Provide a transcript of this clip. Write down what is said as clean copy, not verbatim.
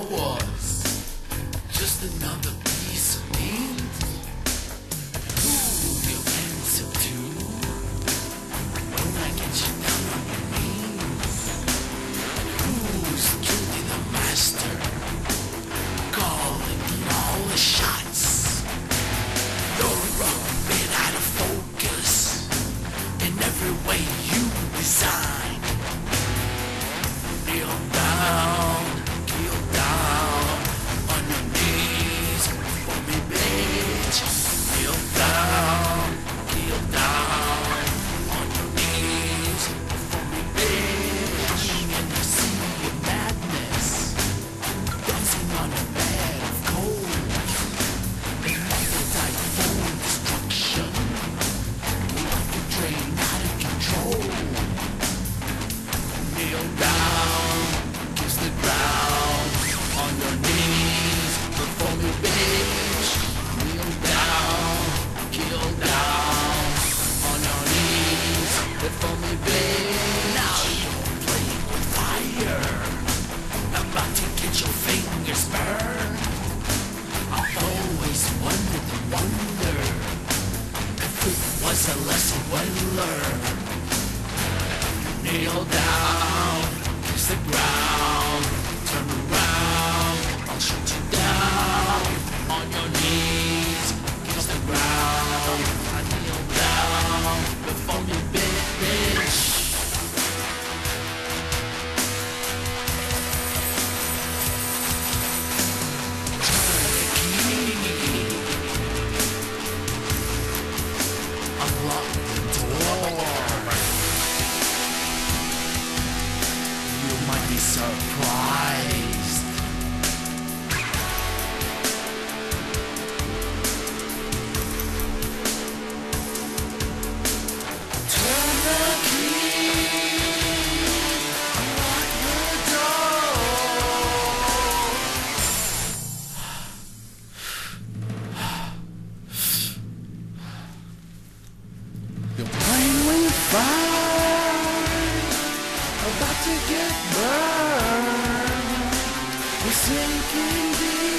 was just another piece of meat. Who will you answer to when I get you down on your knees? Who's truly the master, calling all the shots? You're a bit out of focus in every way you design. Kneel down, keel down, on your knees for me, bitch. Kneel down, keel down, on your knees for me, bitch. And I see your madness, dancing on a bed of cold. And like a typhoon destruction, like a train out of control. Kneel down, kiss the ground, on your knees before me, bitch. Kneel down, keel down, on your knees before me, bitch. Now you're playing with fire, about to get your fingers burned. I've always wondered and wondered if it was a lesson well learned. Kneel down, kiss the ground, turn around, I'll shoot you down. On your knees, kiss the ground. I kneel down before me, bitch. Turn the key, unlock the door. You might be surprised. Turn the key, unlock the door. You're playing with fire, about to get burned. We're sinking deep.